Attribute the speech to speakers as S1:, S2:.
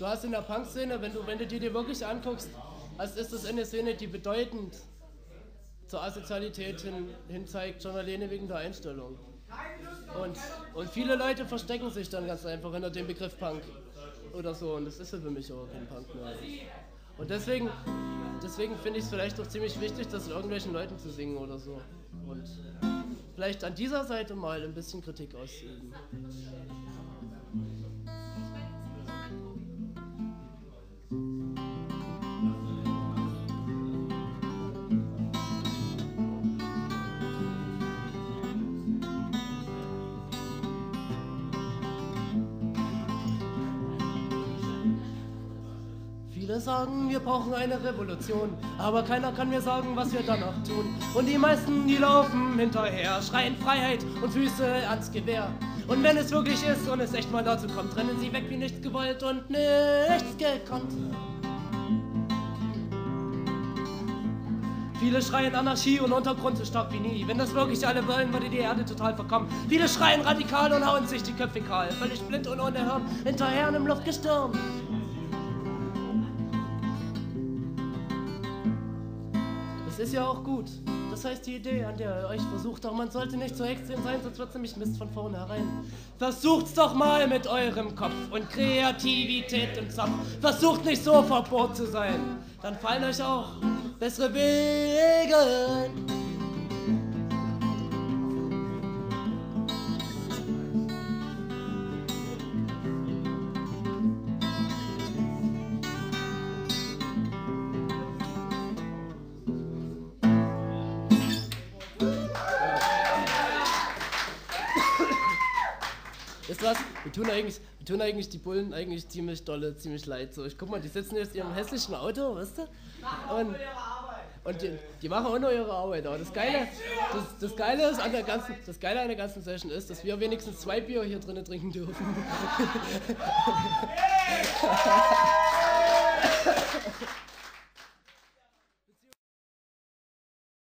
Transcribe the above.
S1: du hast in der Punk-Szene, wenn du die dir wirklich anguckst, ist das eine Szene, die bedeutend zur Asozialität hin zeigt, schon alleine wegen der Einstellung. Und viele Leute verstecken sich dann ganz einfach hinter dem Begriff Punk oder so, und das ist ja für mich auch kein Punk mehr. Und deswegen finde ich es vielleicht auch ziemlich wichtig, das irgendwelchen Leuten zu singen oder so. Und vielleicht an dieser Seite mal ein bisschen Kritik auszuüben. Viele sagen, wir brauchen eine Revolution, aber keiner kann mir sagen, was wir danach tun. Und die meisten, die laufen hinterher, schreien Freiheit und Füße ans Gewehr. Und wenn es wirklich ist und es echt mal dazu kommt, rennen sie weg wie nichts gewollt und nichts gekonnt. Viele schreien Anarchie und Untergrund so stark wie nie. Wenn das wirklich alle wollen, würde die Erde total verkommen. Viele schreien radikal und hauen sich die Köpfe kahl, völlig blind und ohne Hirn, hinterher in einem Luftgestirn. Das ist ja auch gut. Das heißt, die Idee, an der ihr euch versucht, doch man sollte nicht so extrem sein, sonst wird nämlich Mist von vornherein. Versucht's doch mal mit eurem Kopf und Kreativität im Zopf. Versucht nicht so verbohrt zu sein, dann fallen euch auch bessere Wege ein. Wisst ihr was? Wir tun eigentlich die Bullen eigentlich ziemlich dolle, ziemlich leid. So, guck mal, die sitzen jetzt in ihrem hässlichen Auto, weißt du? Und die machen auch nur ihre Arbeit. Aber das Geile an der ganzen Session ist, dass wir wenigstens 2 Bier hier drinnen trinken dürfen.